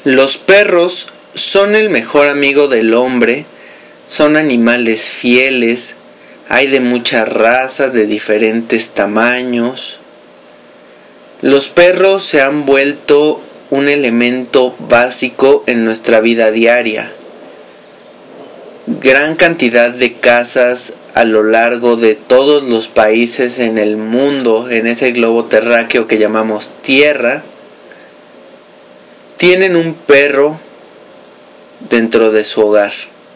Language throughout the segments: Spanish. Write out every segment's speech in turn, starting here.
Los perros son el mejor amigo del hombre, son animales fieles, hay de muchas razas, de diferentes tamaños. Los perros se han vuelto un elemento básico en nuestra vida diaria. Gran cantidad de casas a lo largo de todos los países en el mundo, en ese globo terráqueo que llamamos Tierra, tienen un perro dentro de su hogar.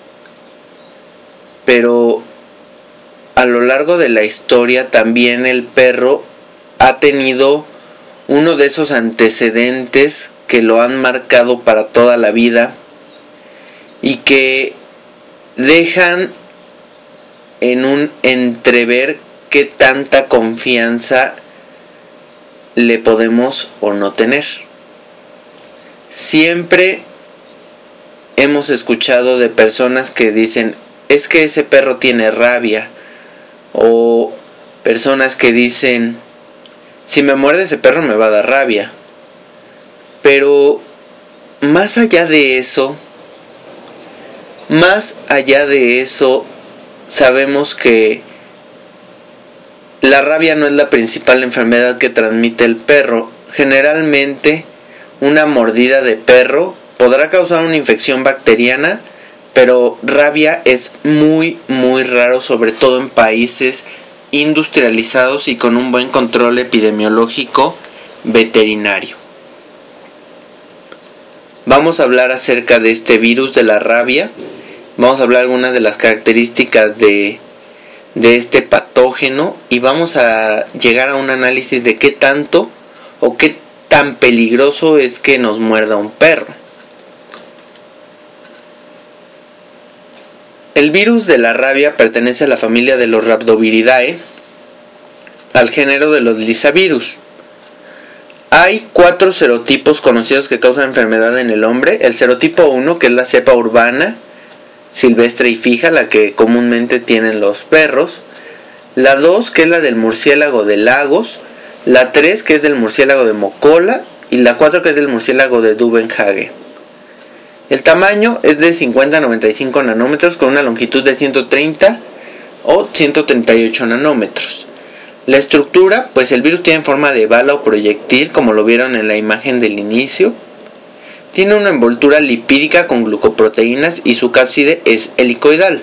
Pero a lo largo de la historia también el perro ha tenido uno de esos antecedentes que lo han marcado para toda la vida y que dejan en un entrever qué tanta confianza le podemos o no tener. Siempre hemos escuchado de personas que dicen, es que ese perro tiene rabia, o personas que dicen, si me muerde ese perro me va a dar rabia. Pero más allá de eso, sabemos que la rabia no es la principal enfermedad que transmite el perro. Generalmente una mordida de perro podrá causar una infección bacteriana, pero rabia es muy raro, sobre todo en países industrializados y con un buen control epidemiológico veterinario. Vamos a hablar acerca de este virus de la rabia. Vamos a hablar algunas de las características de este patógeno y vamos a llegar a un análisis de qué tanto o qué tan peligroso es que nos muerda un perro. El virus de la rabia pertenece a la familia de los Rhabdoviridae, al género de los Lyssavirus. Hay 4 serotipos conocidos que causan enfermedad en el hombre. El serotipo 1, que es la cepa urbana, silvestre y fija, la que comúnmente tienen los perros. La 2, que es la del murciélago de Lagos. La 3, que es del murciélago de Mocola. Y la 4, que es del murciélago de Duvenhage. El tamaño es de 50 a 95 nanómetros con una longitud de 130 o 138 nanómetros. La estructura, pues el virus tiene forma de bala o proyectil, como lo vieron en la imagen del inicio. Tiene una envoltura lipídica con glucoproteínas y su cápside es helicoidal.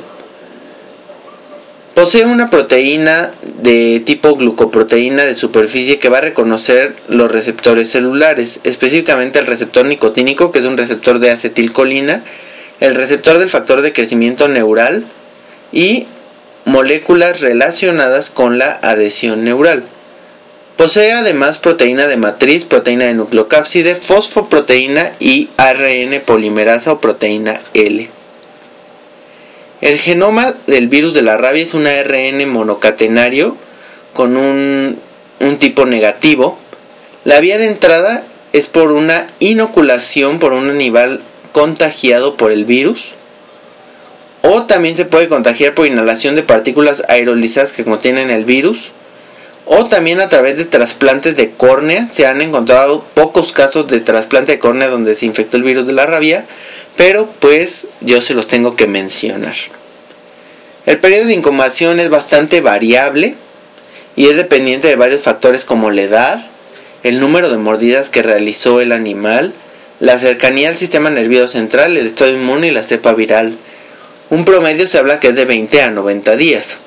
Posee una proteína de tipo glucoproteína de superficie que va a reconocer los receptores celulares, específicamente el receptor nicotínico, que es un receptor de acetilcolina, el receptor del factor de crecimiento neural y moléculas relacionadas con la adhesión neural. Posee además proteína de matriz, proteína de nucleocápside, fosfoproteína y ARN polimerasa o proteína L. El genoma del virus de la rabia es un ARN monocatenario con un tipo negativo. La vía de entrada es por una inoculación por un animal contagiado por el virus, o también se puede contagiar por inhalación de partículas aerolizadas que contienen el virus, o también a través de trasplantes de córnea. Se han encontrado pocos casos de trasplante de córnea donde se infectó el virus de la rabia, pero pues yo se los tengo que mencionar. El periodo de incubación es bastante variable y es dependiente de varios factores como la edad, el número de mordidas que realizó el animal, la cercanía al sistema nervioso central, el estado inmune y la cepa viral. Un promedio se habla que es de 20 a 90 días.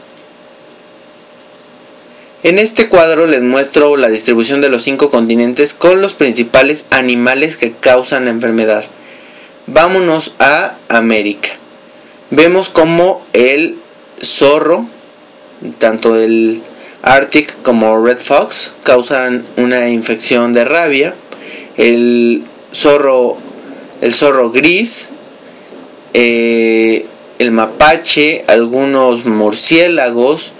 En este cuadro les muestro la distribución de los 5 continentes con los principales animales que causan la enfermedad. Vámonos a América. Vemos como el zorro, tanto el Arctic como Red Fox, causan una infección de rabia. El zorro gris, el mapache, algunos murciélagos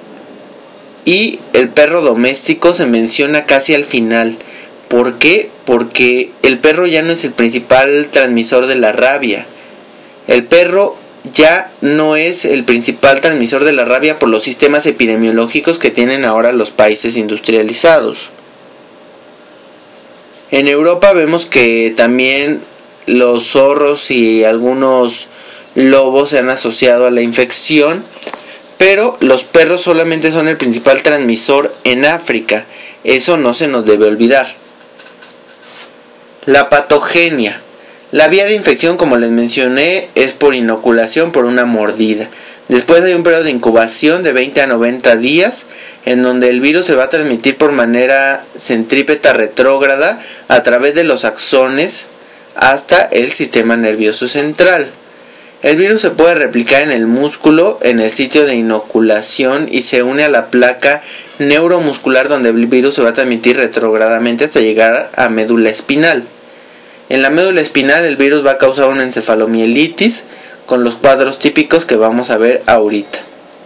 y el perro doméstico se menciona casi al final. ¿Por qué? Porque el perro ya no es el principal transmisor de la rabia. El perro ya no es el principal transmisor de la rabia por los sistemas epidemiológicos que tienen ahora los países industrializados. En Europa vemos que también los zorros y algunos lobos se han asociado a la infección, pero los perros solamente son el principal transmisor en África. Eso no se nos debe olvidar. La patogenia. La vía de infección, como les mencioné, es por inoculación, por una mordida. Después hay un periodo de incubación de 20 a 90 días, en donde el virus se va a transmitir por manera centrípeta retrógrada a través de los axones hasta el sistema nervioso central. El virus se puede replicar en el músculo, en el sitio de inoculación, y se une a la placa neuromuscular, donde el virus se va a transmitir retrógradamente hasta llegar a médula espinal. En la médula espinal el virus va a causar una encefalomielitis con los cuadros típicos que vamos a ver ahorita.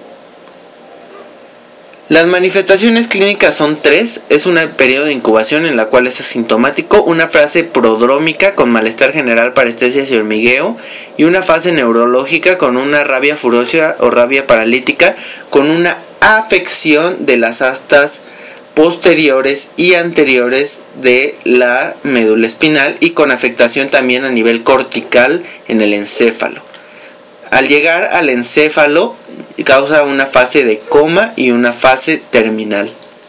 Las manifestaciones clínicas son 3. Es un periodo de incubación en la cual es asintomático, una fase prodrómica con malestar general, parestesias y hormigueo, y una fase neurológica con una rabia furiosa o rabia paralítica con una afección de las astas posteriores y anteriores de la médula espinal y con afectación también a nivel cortical en el encéfalo. Al llegar al encéfalo causa una fase de coma y una fase terminal.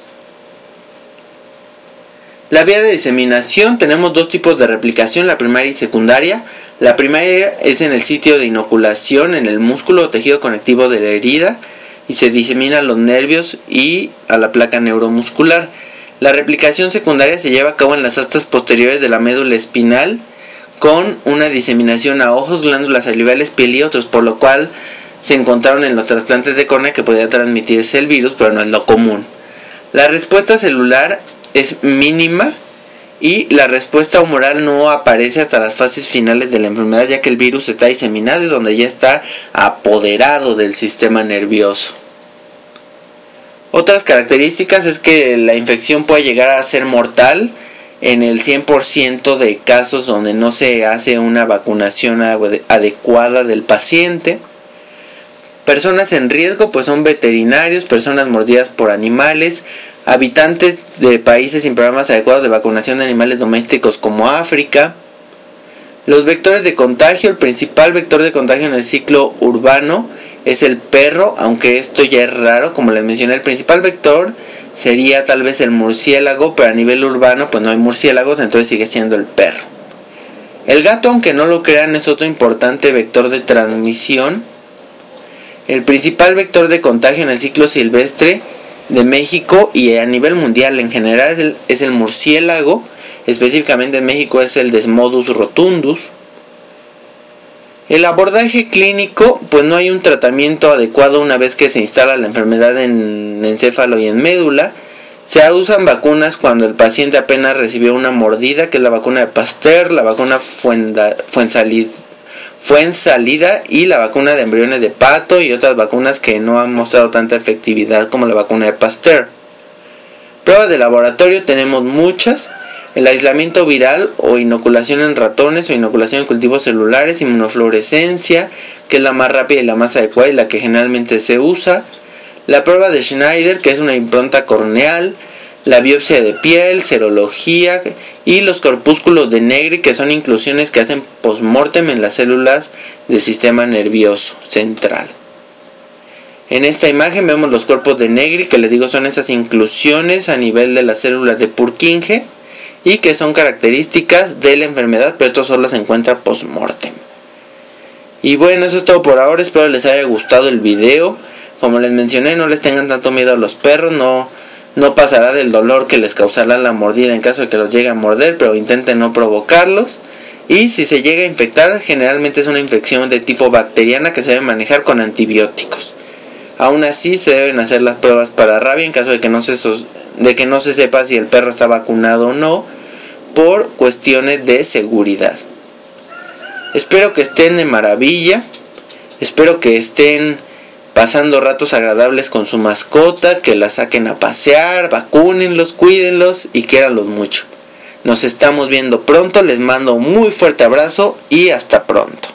La vía de diseminación, tenemos dos tipos de replicación, la primaria y secundaria. La primaria es en el sitio de inoculación, en el músculo o tejido conectivo de la herida, y se disemina a los nervios y a la placa neuromuscular. La replicación secundaria se lleva a cabo en las astas posteriores de la médula espinal, con una diseminación a ojos, glándulas salivales, piel y otros, por lo cual se encontraron en los trasplantes de córnea que podía transmitirse el virus, pero no es lo común. La respuesta celular es mínima y la respuesta humoral no aparece hasta las fases finales de la enfermedad, ya que el virus está diseminado y donde ya está apoderado del sistema nervioso. Otras características es que la infección puede llegar a ser mortal en el 100% de casos donde no se hace una vacunación adecuada del paciente. Personas en riesgo pues son veterinarios, personas mordidas por animales, habitantes de países sin programas adecuados de vacunación de animales domésticos como África. Los vectores de contagio, el principal vector de contagio en el ciclo urbano es el perro, aunque esto ya es raro, como les mencioné, el principal vector sería tal vez el murciélago, pero a nivel urbano pues no hay murciélagos, entonces sigue siendo el perro. El gato, aunque no lo crean, es otro importante vector de transmisión. El principal vector de contagio en el ciclo silvestre de México y a nivel mundial en general es el murciélago, específicamente en México es el Desmodus rotundus. El abordaje clínico, pues no hay un tratamiento adecuado una vez que se instala la enfermedad en encéfalo y en médula. Se usan vacunas cuando el paciente apenas recibió una mordida, que es la vacuna de Pasteur, la vacuna Fuensalida y la vacuna de embriones de pato, y otras vacunas que no han mostrado tanta efectividad como la vacuna de Pasteur. Pruebas de laboratorio tenemos muchas. El aislamiento viral o inoculación en ratones o inoculación en cultivos celulares, inmunofluorescencia, que es la más rápida y la más adecuada y la que generalmente se usa. La prueba de Schneider, que es una impronta corneal, la biopsia de piel, serología y los corpúsculos de Negri, que son inclusiones que hacen postmortem en las células del sistema nervioso central. En esta imagen vemos los cuerpos de Negri, que les digo son esas inclusiones a nivel de las células de Purkinje y que son características de la enfermedad, pero esto solo se encuentra post-mortem. Y bueno, eso es todo por ahora, espero les haya gustado el video. Como les mencioné, no les tengan tanto miedo a los perros, no pasará del dolor que les causará la mordida en caso de que los llegue a morder, pero intenten no provocarlos. Y si se llega a infectar, generalmente es una infección de tipo bacteriana que se debe manejar con antibióticos. Aún así se deben hacer las pruebas para rabia en caso de que no se sepa si el perro está vacunado o no, por cuestiones de seguridad. Espero que estén de maravilla, espero que estén pasando ratos agradables con su mascota, que la saquen a pasear, vacúnenlos, cuídenlos y quiéranlos mucho. Nos estamos viendo pronto, les mando un muy fuerte abrazo y hasta pronto.